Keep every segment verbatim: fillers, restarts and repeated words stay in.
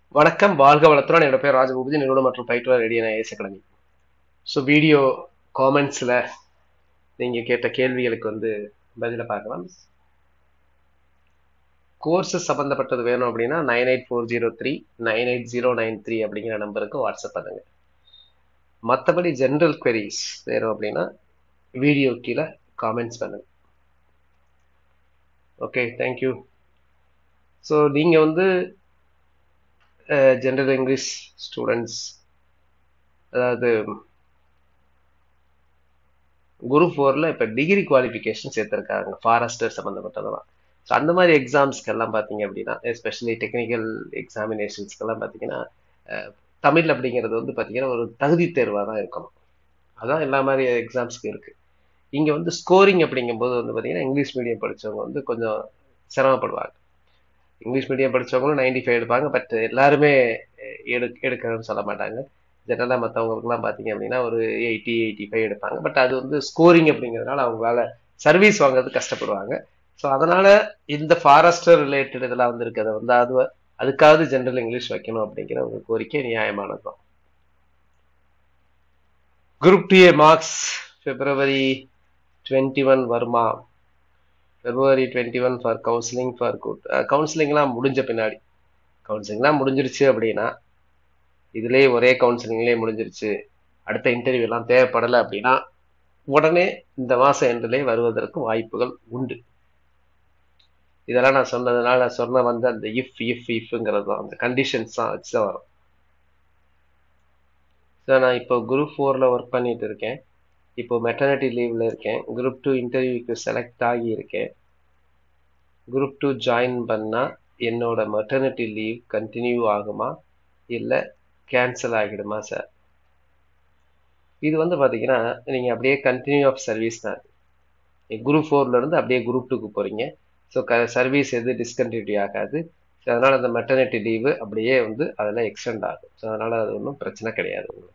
வணக்கம், வாழ்க வளத்துடன். என்னோட பேர் ராஜபூபதி, நிறுவனம் மற்றும் பயிற்றுவர் Radian IAS academy. So video காமெண்ட்ஸில் நீங்கள் கேட்ட கேள்விகளுக்கு வந்து பதில பார்க்கலாம். கோர்ஸஸ் சம்மந்தப்பட்டது வேணும் அப்படின்னா nine eight four zero three nine eight zero nine three அப்படிங்கிற நம்பருக்கு வாட்ஸ்அப் பண்ணுங்க. மற்றபடி ஜென்ரல் queries வேணும் அப்படின்னா வீடியோ கீழே காமெண்ட்ஸ் பண்ணுங்க. Okay, thank you. ஸோ நீங்கள் வந்து ஜென்ரல் இங்கிலீஷ் ஸ்டூடெண்ட்ஸ், அதாவது குரூப் ஃபோரில் இப்போ டிகிரி குவாலிஃபிகேஷன் சேர்த்துருக்காங்க ஃபாரஸ்டர் சம்மந்தப்பட்டதெல்லாம். ஸோ அந்த மாதிரி எக்ஸாம்ஸ்க்கு எல்லாம் பார்த்தீங்க அப்படின்னா, எஸ்பெஷலி டெக்னிக்கல் எக்ஸாமினேஷன்ஸ்க்கெல்லாம் பார்த்தீங்கன்னா தமிழ் அப்படிங்கிறது வந்து பார்த்தீங்கன்னா ஒரு தகுதி தேர்வாக தான் இருக்கணும். அதான் எல்லா மாதிரி எக்ஸாம்ஸ்க்கு இருக்குது. இங்கே வந்து ஸ்கோரிங் அப்படிங்கும்போது வந்து பார்த்தீங்கன்னா இங்கிலீஷ் மீடியம் படித்தவங்க வந்து கொஞ்சம் சிரமப்படுவாங்க. இங்கிலீஷ் மீடியம் படித்தவங்களும் நைன்டி ஃபைவ் எடுப்பாங்க. பட் எல்லாருமே எடு எடுக்கணும்னு சொல்ல மாட்டாங்க. ஜெனரலாக மற்றவங்களுக்குலாம் பார்த்தீங்க அப்படின்னா ஒரு எயிட்டி எயிட்டி ஃபைவ் எடுப்பாங்க. பட் அது வந்து ஸ்கோரிங் அப்படிங்கிறதுனால அவங்களால சர்வீஸ் வாங்குறது கஷ்டப்படுவாங்க. ஸோ அதனால இந்த ஃபாரஸ்டர் ரிலேட்டட் இதெல்லாம் வந்து இருக்கிறத வந்து அது அதுக்காவது ஜென்ரல் இங்கிலீஷ் வைக்கணும் அப்படிங்கிற ஒரு கோரிக்கை நியாயமானது தான். Group D A marks February twenty one வருமா? February twenty one for counselling for good கவுன்சிலிங்லாம் முடிஞ்ச பின்னாடி, கவுன்சிலிங்லாம் முடிஞ்சிருச்சு அப்படின்னா, இதுலேயே ஒரே கவுன்சிலிங்லேயே முடிஞ்சிருச்சு, அடுத்த இன்டர்வியூ எல்லாம் தேவைப்படலை அப்படின்னா உடனே இந்த மாசம் எண்டிலே வருவதற்கு வாய்ப்புகள் உண்டு. இதெல்லாம் நான் சொன்னதுனால நான் சொன்ன வந்து அந்த இஃப் இஃப் இஃப்ங்கிறது தான், அந்த கண்டிஷன்ஸ் தான் வச்சு தான் வரும். சார் நான் இப்போ குரூப் ஃபோரில் ஒர்க் பண்ணிட்டு இருக்கேன். இப்போ மெட்டர்னிட்டி லீவில் இருக்கேன். குரூப் டூ இன்டர்வியூக்கு செலக்ட் ஆகி இருக்கேன். குரூப் டூ ஜாயின் பண்ணால் என்னோட மெட்டர்னிட்டி லீவ் கண்டினியூ ஆகுமா இல்லை கேன்சல் ஆகிடுமா சார்? இது வந்து பார்த்தீங்கன்னா நீங்கள் அப்படியே கண்டினியூ ஆஃப் சர்வீஸ் தான். குரூப் ஃபோர்ல இருந்து அப்படியே குரூப் டூக்கு போகிறீங்க. ஸோ க சர்வீஸ் எது டிஸ்கண்டினியூ ஆகாது. ஸோ அதனால் அந்த மெட்டர்னிட்டி லீவு அப்படியே வந்து அதில் எக்ஸ்டெண்ட் ஆகும். ஸோ அதனால் அது ஒன்றும் பிரச்சனை கிடையாது உங்களுக்கு.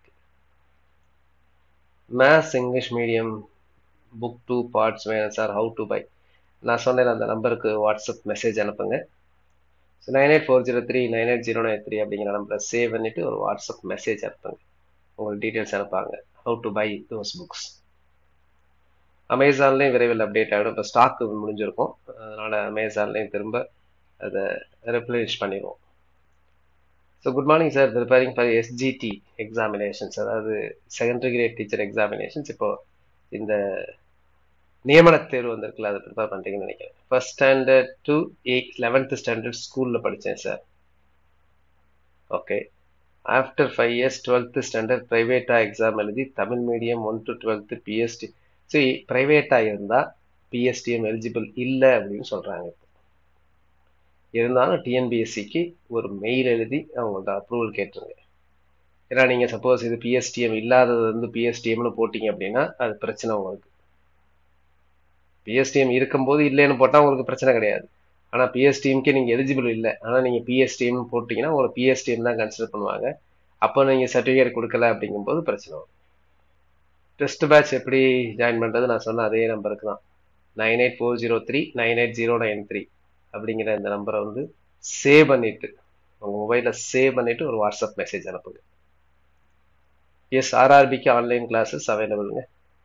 Maths English medium book two parts வேணும் சார், ஹவு டு பை? நான் சொன்னேன் அந்த நம்பருக்கு வாட்ஸ்அப் மெசேஜ் அனுப்புங்க. So nine eight four zero three nine eight zero nine three அப்படிங்கிற நம்பரை சேவ் பண்ணிவிட்டு ஒரு வாட்ஸ்அப் மெசேஜ் அனுப்புங்க. உங்களுக்கு டீட்டெயில்ஸ் அனுப்பாங்க, how to buy those books. அமேசான்லேயும் விரைவில் அப்டேட் ஆகிடும். இப்போ ஸ்டாக் முடிஞ்சிருக்கும், அதனால் அமேசான்லேயும் திரும்ப அதை ரெப்ளேனிஷ் பண்ணிடுவோம். So good morning sir, preparing for SGT examinations, அதாவது செகண்டரி கிரேட் டீச்சர் எக்ஸாமினேஷன்ஸ். இப்போ இந்த நியமன தேர்வு வந்திருக்குல்ல, அதை ப்ரிப்பேர் பண்ணுறீங்கன்னு நினைக்கிறேன். First standard to eight eleventh standard ஸ்கூலில் படித்தேன் sir. Okay. After five years twelfth standard ப்ரைவேட்டாக எக்ஸாம் எழுதி Tamil medium one to twelfth PST. சரி, ப்ரைவேட்டாக இருந்தால் பிஎஸ்டிஎம் எலிஜிபிள் இல்லை அப்படின்னு சொல்கிறாங்க. இருந்தாலும் டிஎன்பிஎஸ்சிக்கு ஒரு மெயில் எழுதி அவங்கள்ட்ட அப்ரூவல் கேட்டுருங்க. ஏன்னா நீங்கள் சப்போஸ் இது பிஎஸ்டிஎம் இல்லாதது வந்து பிஎஸ்டிஎம்னு போட்டிங்க அப்படின்னா அது பிரச்சனை உங்களுக்கு. பிஎஸ்டிஎம் இருக்கும்போது இல்லைன்னு போட்டால் உங்களுக்கு பிரச்சனை கிடையாது. ஆனால் பிஎஸ்டிஎம்க்கு நீங்கள் எலிஜிபிள் இல்லை, ஆனால் நீங்கள் பிஎஸ்டிஎம்னு போட்டிங்கன்னா உங்களுக்கு பிஎஸ்டிஎம் தான் கன்சிடர் பண்ணுவாங்க. அப்போ நீங்கள் சர்டிஃபிகேட் கொடுக்கல அப்படிங்கும்போது பிரச்சனை வரும். டெஸ்ட் பேட்ச் எப்படி ஜாயின் பண்ணுறது? நான் சொன்ன அதே நம்பருக்கு தான், nine eight four zero three nine eight zero nine three அப்படிங்கிற இந்த நம்பரை வந்து சேவ் பண்ணிட்டு உங்கள் மொபைலில் சேவ் பண்ணிட்டு ஒரு வாட்ஸ்அப் மெசேஜ் அனுப்புங்க. எஸ், ஆர்ஆர்பிக்கு ஆன்லைன் கிளாஸஸ் அவைலபிளுங்க.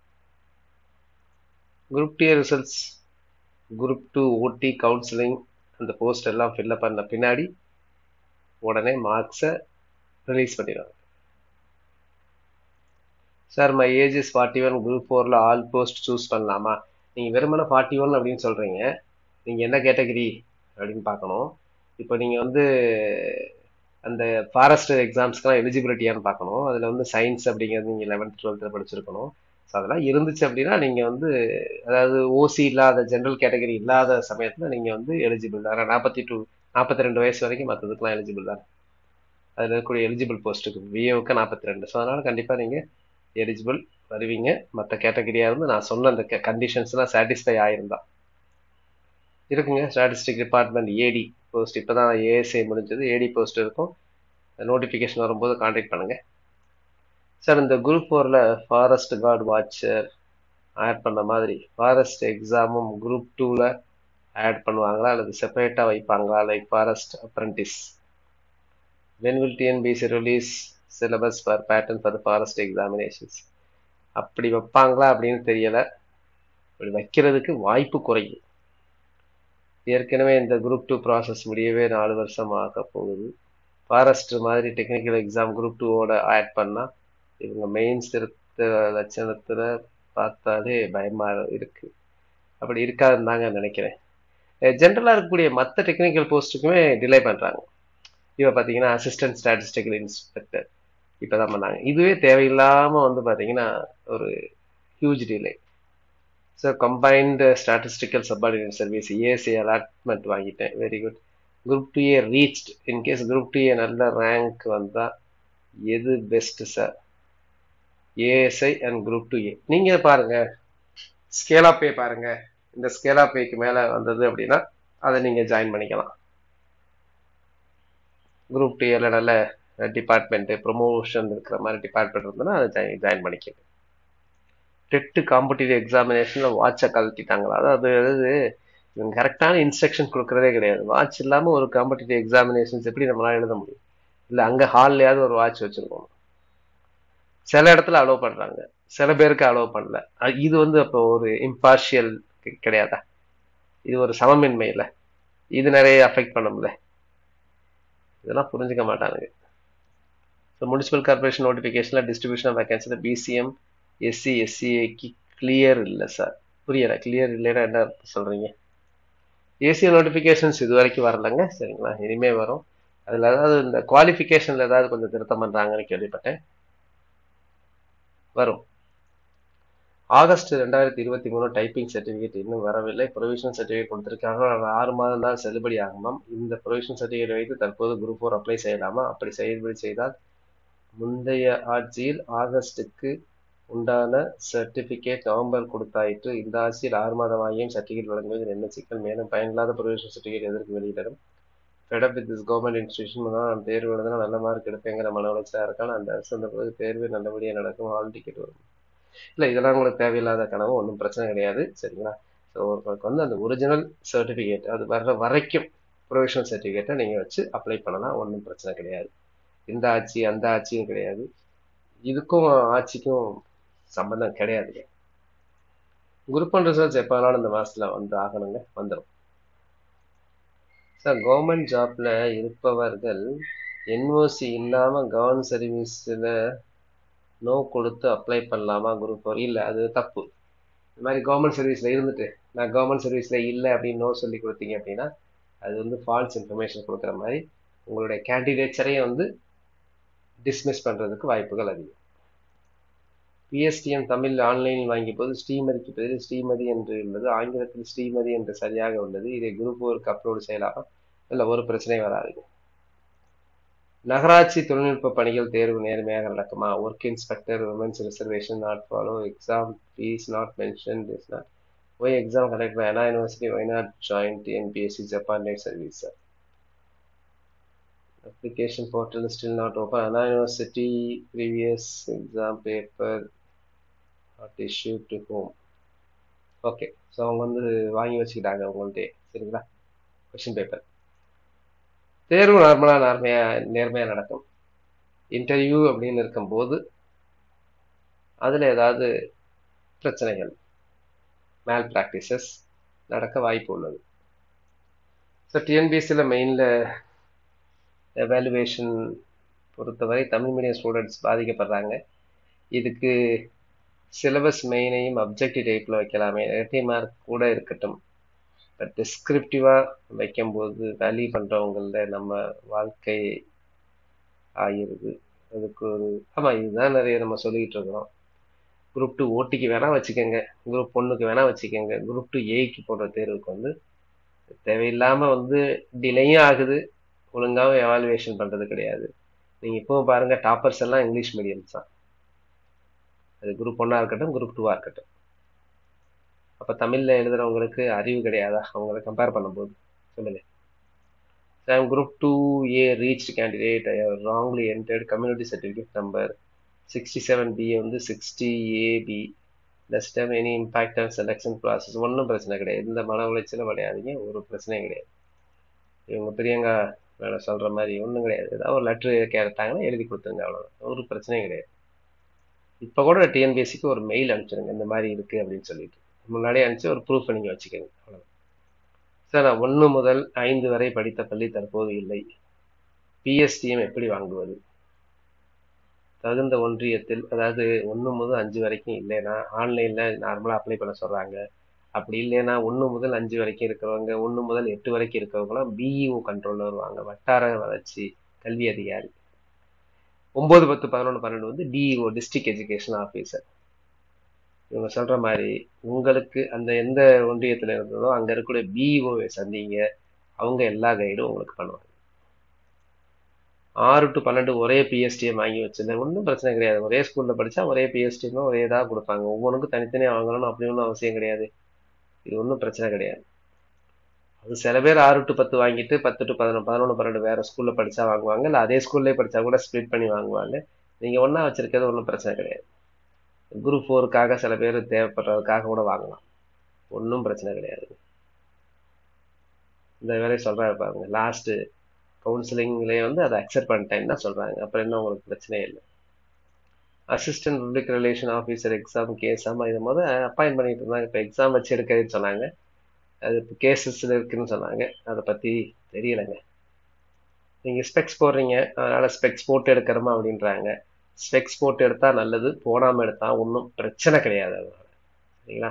Group D results, group two ஓடி கவுன்சிலிங் அந்த போஸ்ட் எல்லாம் ஃபில்அப் பண்ண பின்னாடி உடனே மார்க்ஸை ரிலீஸ் பண்ணிடுவாங்க. Sir my age is forty one, group ஃபோரில் ஆல் போஸ்ட் சூஸ் பண்ணலாமா? நீங்கள் வெறுமனே ஃபார்ட்டி ஒன் அப்படின்னு சொல்கிறீங்க, நீங்கள் என்ன கேட்டகரி அப்படின்னு பார்க்கணும். இப்போ நீங்கள் வந்து அந்த ஃபாரஸ்டர் எக்ஸாம்ஸ்க்கெலாம் எலிஜிபிலிட்டியான்னு பார்க்கணும். அதில் வந்து சயின்ஸ் அப்படிங்கிறது நீங்கள் லெவன்த் டுவெல்த்தில் படிச்சிருக்கணும். ஸோ அதெல்லாம் இருந்துச்சு அப்படின்னா நீங்கள் வந்து, அதாவது ஓசி இல்லாத ஜென்ரல் கேட்டகரி இல்லாத சமயத்தில் நீங்கள் வந்து எலிஜிபிள் தான். ஆனால் நாற்பத்தி டூ நாற்பத்தி ரெண்டு வயசு வரைக்கும் மற்றதுக்கெலாம் எலிஜிபிள் தான். அதில் இருக்கக்கூடிய எலிஜிபிள் போஸ்ட்டுக்கு விஏவுக்கு நாற்பத்தி ரெண்டு. ஸோ அதனால் கண்டிப்பாக நீங்கள் எலிஜிபிள் வருவீங்க. மற்ற கேட்டகரியாக இருந்து நான் சொன்ன அந்த கண்டிஷன்ஸ்லாம் சாட்டிஸ்ஃபை ஆயிருந்தா இருக்குங்க. ஸ்டாட்டிஸ்டிக் டிபார்ட்மெண்ட் ஏடி போஸ்ட் இப்போ தான் ஏஎஸ்ஐ முடிஞ்சது, ஏடி போஸ்ட் இருக்கும். நோட்டிஃபிகேஷன் வரும்போது கான்டாக்ட் பண்ணுங்கள் சார். இந்த குரூப் ஃபோரில் ஃபாரஸ்ட் கார்டு வாட்சர் ஆட் பண்ண மாதிரி ஃபாரஸ்ட் எக்ஸாமும் குரூப் டூவில் ஆட் பண்ணுவாங்களா அல்லது செப்பரேட்டாக வைப்பாங்களா, like forest apprentice? when will T N B C release syllabus for pattern for the forest examinations? அப்படி வைப்பாங்களா அப்படின்னு தெரியல. அப்படி வைக்கிறதுக்கு வாய்ப்பு குறையும். ஏற்கனவே இந்த குரூப் டூ ப்ராசஸ் முடியவே நாலு வருஷம் ஆக போகுது. ஃபாரஸ்ட் மாதிரி டெக்னிக்கல் எக்ஸாம் குரூப் டூவோட ஆட் பண்ணா இவங்க மெயின்ஸ் திருத்த லட்சணத்துல பார்த்தாலே பயமா இருக்கு. அப்படி இருக்காதுன்னு தாங்க நினைக்கிறேன். ஜென்ரலா இருக்கக்கூடிய மற்ற டெக்னிக்கல் போஸ்ட்டுக்குமே டிலே பண்றாங்க. இவ பாத்தீங்கன்னா அசிஸ்டன்ட் ஸ்டாட்டிஸ்டிக்கல் இன்ஸ்பெக்டர் இப்பதான் பண்ணாங்க. இதுவே தேவையில்லாம வந்து பாத்தீங்கன்னா ஒரு huge delay. So combined statistical subordinate service ASI allotment வாங்கிட்டேன். Very good. Group two A reached. In case group two A நல்ல ரேங்க் வந்தா எது best sir? ASI and group two A. நீங்க பாருங்க, ஸ்கேலா பே பாருங்க. இந்த ஸ்கேலா பேக்கு மேல வந்தது அப்படின்னா அதை நீங்க ஜாயின் பண்ணிக்கலாம். குரூப் டூ ஏல நல்ல டிபார்ட்மெண்ட் ப்ரொமோஷன் இருக்கிற மாதிரி டிபார்ட்மெண்ட் இருந்ததுன்னா அதை ஜாயின் பண்ணிக்கணும். டெட்டு காம்படிட்டிவ் எக்ஸாமினேஷன்ல வாட்சை கழட்டிட்டாங்களா? அதாவது அதாவது இவங்க கரெக்டான இன்ஸ்ட்ரக்ஷன் கொடுக்கறதே கிடையாது. வாட்ச் இல்லாம ஒரு காம்படிட்டிவ் எக்ஸாமினேஷன்ஸ் எப்படி நம்மளால எழுத முடியும்? இல்ல அங்க ஹால்லையாவது ஒரு வாட்ச் வச்சிருக்கோம். சில இடத்துல அலோவ் பண்றாங்க, சில பேருக்கு அலோவ் பண்ணல. இது வந்து அப்போ ஒரு இம்பார்ஷியல் கிடையாதா? இது ஒரு சமமின்மை இல்லை? இது நிறைய அஃபெக்ட் பண்ணும்ல. இதெல்லாம் புரிஞ்சுக்க மாட்டானுங்க. முனிசிபல் கார்பரேஷன் நோட்டிபிகேஷன்ல distribution of vacancy BCM SC எஸ்சிஏக்கு கிளியர் இல்லை சார். புரியல. கிளியர் இல்லைன்னா என்ன சொல்றீங்க? ஏசிய நோட்டிபிகேஷன்ஸ் இது வரைக்கும் வரலங்க. சரிங்களா, இனிமே வரும். அதுல ஏதாவது இந்த குவாலிஃபிகேஷன்ல ஏதாவது கொஞ்சம் திருத்தம் பண்றாங்கன்னு கேள்விப்பட்டேன். வரும். ஆகஸ்ட் ரெண்டாயிரத்தி இருபத்தி மூணு டைப்பிங் சர்டிபிகேட் இன்னும் வரவில்லை. ப்ரொவிஷனல் சர்டிபிகேட் கொடுத்திருக்காங்க. ஆறு மாதம் தான் செல்லுபடி ஆகுமாம். இந்த ப்ரொவிஷனல் சர்டிபிகேட் வைத்து தற்போது குரூப் ஃபோர் அப்ளை செய்யலாமா? அப்படி செயல்படி செய்தால் முந்தைய ஆட்சியில் ஆகஸ்டுக்கு உண்டான சர்டிபிகேட் நவம்பர் கொடுத்தாயிற்று. இந்த ஆட்சியில் ஆறு மாதம் ஆகியும் சர்டிபிகேட் வழங்குவதில் என்ன சிக்கல்? மேலும் பயனில்லாத ப்ரொவிஷனல் சர்டிபிகேட் எதற்கு வெளியிடணும்? Fed up with this government institution நான் தேர்வு எழுதுனா நல்ல மார்க் எடுப்பேங்கிற மன உளைச்சலாக இருக்கான். அந்த அரசு அந்த போது தேர்வு நல்லபடியாக நடக்கும், ஹால் டிக்கெட் வரும். இல்லை, இதெல்லாம் உங்களுக்கு தேவையில்லாத கனவு, ஒன்றும் பிரச்சனை கிடையாது. சரிங்களா? ஸோ உங்களுக்கு வந்து அந்த ஒரிஜினல் சர்டிஃபிகேட் அது வர்ற வரைக்கும் ப்ரொவிஷனல் சர்டிஃபிகேட்டை நீங்கள் வச்சு அப்ளை பண்ணலாம், ஒன்றும் பிரச்சனை கிடையாது. இந்த ஆட்சி அந்த ஆட்சியும் கிடையாது, இதுக்கும் ஆட்சிக்கும் சம்பந்தம் கிடையாது. குரூப் ஒன் ரிசல்ட்ஸ் எப்போ வேணாலும் இந்த மாதத்தில் வந்து ஆகணுங்க, வந்துடும் சார். கவர்மெண்ட் ஜாப்ல இருப்பவர்கள் என்ஓசி இல்லாமல் கவர்மெண்ட் சர்வீஸில் நோ கொடுத்து அப்ளை பண்ணலாமா குரூப் ஃபோர்? இல்லை, அது தப்பு. இந்த மாதிரி கவர்மெண்ட் சர்வீஸில் இருந்துட்டு நான் கவர்மெண்ட் சர்வீஸில் இல்லை அப்படின்னு நோ சொல்லி கொடுத்தீங்க அப்படின்னா அது வந்து ஃபால்ஸ் இன்ஃபர்மேஷன் கொடுக்குற மாதிரி உங்களுடைய கேண்டிடேட்ஸரையே வந்து டிஸ்மிஸ் பண்ணுறதுக்கு வாய்ப்புகள் அதிகம். பிஎஸ்டிஎம் தமிழ் ஆன்லைனில் வாங்கிய போது ஸ்ரீமதிக்கு பதில் ஸ்ரீமதி என்று உள்ளது, ஆங்கிலத்தில் ஸ்ரீமதி என்று சரியாக உள்ளது. இதை குரூப் ஃபோருக்கு அப்லோடு செய்யலாமா? இல்லை, ஒரு பிரச்சனையும் வராதுங்க. நகராட்சி தொழில்நுட்ப பணிகள் தேர்வு நேர்மையாக நடக்குமா? Work inspector women's reservation not follow, exam fees not mention, this not why exam conduct by Anna University, why not join TNPSC Japan net service? Application portal still not open. Anna University previous exam paper not issue to home. Okay, so அவங்க வந்து வாங்கி வச்சுக்கிட்டாங்க உங்கள்கிட்ட. சரிங்களா? Question paper தேர்வு நார்மலாக நேர்மையாக நேர்மையாக நடக்கும். இன்டர்வியூ அப்படின்னு இருக்கும்போது அதில் ஏதாவது பிரச்சனைகள், மேல் ப்ராக்டிசஸ் நடக்க வாய்ப்பு உள்ளது. ஸோ டிஎன்பிஎஸ்சியில் மெயினில் எவாலுவேஷன் பொறுத்தவரை தமிழ் மீடியம் ஸ்டூடெண்ட்ஸ் பாதிக்கப்படுறாங்க. இதுக்கு சிலபஸ் மெயினையும் அப்ஜெக்டிவ் டைப்பில் வைக்கலாமே, இரட்டை மார்க் கூட இருக்கட்டும். பட் டிஸ்கிரிப்டிவாக வைக்கும்போது வேல்யூ பண்ணுறவங்கள நம்ம வாழ்க்கை ஆகிருது. அதுக்கு ஒரு ஆமாம், இதுதான் நிறைய நம்ம சொல்லிக்கிட்டு இருக்கிறோம். குரூப் டூ ஓட்டிக்கு வேணால் வச்சுக்கோங்க, குரூப் ஒன்றுக்கு வேணால் வச்சுக்கோங்க, குரூப் டூ ஏக்கு போடுற தேர்வுக்கு வந்து தேவையில்லாமல் வந்து டிலேயும் ஆகுது, ஒழுங்காகவும் எவாலுவேஷன் பண்ணுறது கிடையாது. நீங்கள் இப்போவும் பாருங்கள், டாப்பர்ஸ் எல்லாம் இங்கிலீஷ் மீடியம்ஸ் தான். அது குரூப் ஒன்னாக இருக்கட்டும், குரூப் டூவாக இருக்கட்டும். அப்போ தமிழில் எழுதுறவங்களுக்கு அறிவு கிடையாதா அவங்கள கம்பேர் பண்ணும்போது? சொல்லுங்க. I am group two A reached candidate. I have wrongly entered community certificate number sixty-seven B வந்து sixty A B. Does it have any impact on selection process? ஒன்றும் பிரச்சனை கிடையாது. இந்த மன உளைச்சலும் கிடையாதுங்க, ஒரு பிரச்சனையும் கிடையாது. இவங்க பிரியங்கா வேலை சொல்ற மாதிரி ஒன்றும் கிடையாது. ஏதாவது ஒரு லெட்ரு கேட்டாங்கன்னா எழுதி கொடுத்துருங்க, அவ்வளோதான். ஒரு பிரச்சனையும் கிடையாது. இப்போ கூட டிஎன்பிஎஸ்சிக்கு ஒரு மெயில் அனுப்பிச்சிருங்க, இந்த மாதிரி இருக்கு அப்படின்னு சொல்லிட்டு. முன்னாடியே அனுப்பிச்சு ஒரு ப்ரூஃப் நீங்கள் வச்சுக்கோங்க, அவ்வளோதான். சார், நான் ஒன்று முதல் ஐந்து வரை படித்த பள்ளி தற்போது இல்லை. பிஎஸ்டிஎம் எப்படி வாங்குவது? தகுந்த ஒன்றியத்தில், அதாவது ஒன்று முதல் அஞ்சு வரைக்கும் இல்லைன்னா ஆன்லைனில் நார்மலாக அப்ளை பண்ண சொல்கிறாங்க. அப்படி இல்லைன்னா ஒன்று முதல் அஞ்சு வரைக்கும் இருக்கிறவங்க, ஒன்று முதல் எட்டு வரைக்கும் இருக்கிறவங்களாம் பிஇஓ கண்ட்ரோலில் வருவாங்க, வட்டார வளர்ச்சி கல்வி அதிகாரி. ஒன்பது பத்து பதினொன்று பன்னெண்டு வந்து டிஇஓ, டிஸ்ட்ரிக்ட் எஜுகேஷன் ஆஃபீஸர். இவங்க சொல்ற மாதிரி உங்களுக்கு அந்த எந்த ஒன்றியத்தில் இருந்ததோ அங்கே இருக்கக்கூடிய பிஇஓவை சந்திங்க, அவங்க எல்லா கைடும் உங்களுக்கு பண்ணுவாங்க. ஆறு டு பன்னெண்டு ஒரே பிஎஸ்டிஎம் வாங்கி வச்சிருந்தேன், ஒன்றும் பிரச்சனை கிடையாது. ஒரே ஸ்கூலில் படித்தா ஒரே பிஎஸ்டிஎம் ஒரே இதாக கொடுப்பாங்க. ஒவ்வொன்றுக்கும் தனித்தனியாக வாங்கணும்னு அப்படி ஒன்றும் அவசியம் கிடையாது. இது ஒன்றும் பிரச்சனை கிடையாது. அது சில பேர் ஆறு டு பத்து வாங்கிட்டு பத்து டு பதினொன்று பதினொன்று பன்னெண்டு வேற ஸ்கூலில் படித்தா வாங்குவாங்க, இல்லை அதே ஸ்கூல்லேயே படித்தா கூட ஸ்ப்ளிட் பண்ணி வாங்குவாங்க. நீங்கள் ஒன்றா வச்சிருக்கிறது ஒன்றும் பிரச்சனை கிடையாது. குரூப் ஃபோருக்காக சில பேர் தேவைப்படுறதுக்காக கூட வாங்கலாம், ஒன்றும் பிரச்சனை கிடையாது. இந்த வேலையை சொல்கிறாரு பாருங்க, லாஸ்ட்டு கவுன்சிலிங்லேயே வந்து அதை அக்செப்ட் பண்ணிட்டேன்னு தான் சொல்கிறாங்க. அப்புறம் என்ன உங்களுக்கு பிரச்சனையே இல்லை. Assistant public relation officer exam case, ஆமாம், இது முதல் அப்பாயின்ட் பண்ணிட்டு இருந்தாங்க, இப்போ எக்ஸாம் வச்சு எடுக்கிறதுன்னு சொன்னாங்க. அது இப்போ கேசஸில் இருக்குன்னு சொன்னாங்க, அதை பற்றி தெரியலைங்க. நீங்கள் ஸ்பெக்ஸ் போடுறீங்க, அதனால் ஸ்பெக்ஸ் போட்டு எடுக்கிறோமா அப்படின்றாங்க. ஸ்பெக்ஸ் போட்டு எடுத்தால் நல்லது, போடாமல் எடுத்தால் ஒன்றும் பிரச்சனை கிடையாது. அதனால சரிங்களா?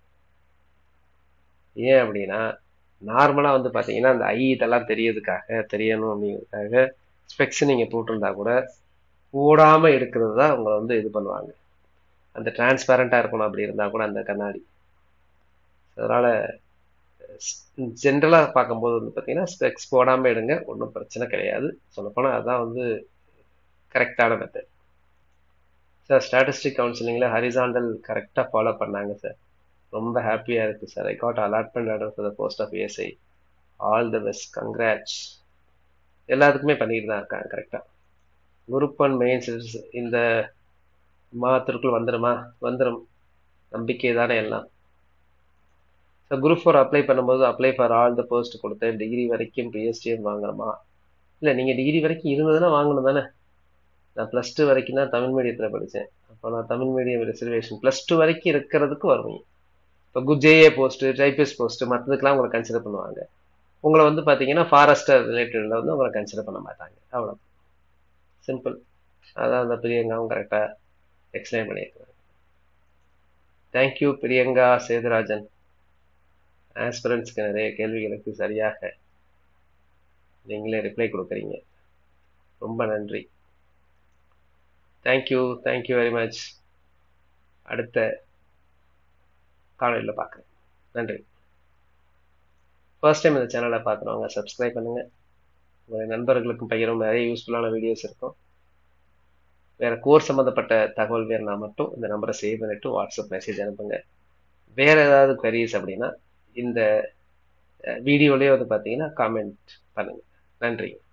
ஏன் அப்படின்னா நார்மலாக வந்து பார்த்தீங்கன்னா அந்த ஐ இதெல்லாம் தெரியறதுக்காக தெரியணும் அப்படிங்கிறதுக்காக ஸ்பெக்ஸ் நீங்கள் போட்டிருந்தா கூட போடாமல் எடுக்கிறது தான் உங்களை வந்து இது பண்ணுவாங்க. அந்த டிரான்ஸ்பேரண்டாக இருக்கணும், அப்படி இருந்தால் கூட அந்த கண்ணாடி. அதனால் ஜென்ரலாக பார்க்கும்போது வந்து பார்த்தீங்கன்னா ஸ்பெக்ஸ் போடாமல் எடுங்க, ஒன்றும் பிரச்சனை கிடையாது. சொல்லப்போனால் அதுதான் வந்து கரெக்டான மெத்தட். சார், ஸ்டாட்டிஸ்டிக் கவுன்சிலிங்கில் ஹரிசாண்டல் கரெக்டாக ஃபாலோ பண்ணாங்க சார், ரொம்ப ஹாப்பியாக இருக்குது sir. I got allotment order for the post of ASI. All the best, congrats. எல்லாத்துக்குமே பண்ணிட்டு தான் இருக்காங்க கரெக்டாக. குரூப் ஒன் மெயின்ஸ் இந்த மாதத்திற்குள் வந்துடுமா? வந்துடும், நம்பிக்கை தானே எல்லாம். ஸோ குரூப் ஃபோர் அப்ளை பண்ணும்போது apply for all the post கொடுத்தேன், டிகிரி வரைக்கும் பிஎஸ்டிஎம் வாங்கணுமா? இல்லை, நீங்கள் டிகிரி வரைக்கும் இருந்ததுன்னா வாங்கணும் தானே. நான் ப்ளஸ் டூ வரைக்கும் தான் தமிழ் மீடியத்தில் படித்தேன். அப்போ நான் Tamil medium reservation plus two வரைக்கும் இருக்கிறதுக்கு வருவீங்க. இப்போ குஜேஏ போஸ்ட்டு, டைபிஸ்ட் போஸ்ட்டு, மற்றதுக்கெலாம் உங்களை கன்சிடர் பண்ணுவாங்க. உங்களை வந்து பார்த்தீங்கன்னா ஃபாரஸ்டர் ரிலேட்டடில் வந்து உங்களை கன்சிடர் பண்ண மாட்டாங்க, அவ்வளோ சிம்பிள். அதான் அந்த பிரியங்காவும் கரெக்டாக எக்ஸ்பிளைன் பண்ணியிருக்காங்க. தேங்க்யூ பிரியங்கா சேதுராஜன். ஆஸ்பிரன்ஸ்க்கு நிறைய கேள்விகளுக்கு சரியாக நீங்களே ரிப்ளை கொடுக்குறீங்க, ரொம்ப நன்றி. Thank you, thank you very much. அடுத்த காணொலியில் பார்க்குறேன். நன்றி. ஃபர்ஸ்ட் டைம் இந்த சேனலை பார்க்குறவங்க சப்ஸ்கிரைப் பண்ணுங்கள், உங்கள் நண்பர்களுக்கும் பகிரும், நிறைய யூஸ்ஃபுல்லான வீடியோஸ் இருக்கும். வேறு கோர்ஸ் சம்மந்தப்பட்ட தகவல் வேறுனா மட்டும் இந்த நம்பரை சேவ் பண்ணிட்டு வாட்ஸ்அப் மெசேஜ் அனுப்புங்க. வேறு ஏதாவது queries அப்படின்னா இந்த வீடியோலேயே வந்து பார்த்தீங்கன்னா காமெண்ட் பண்ணுங்கள். நன்றி.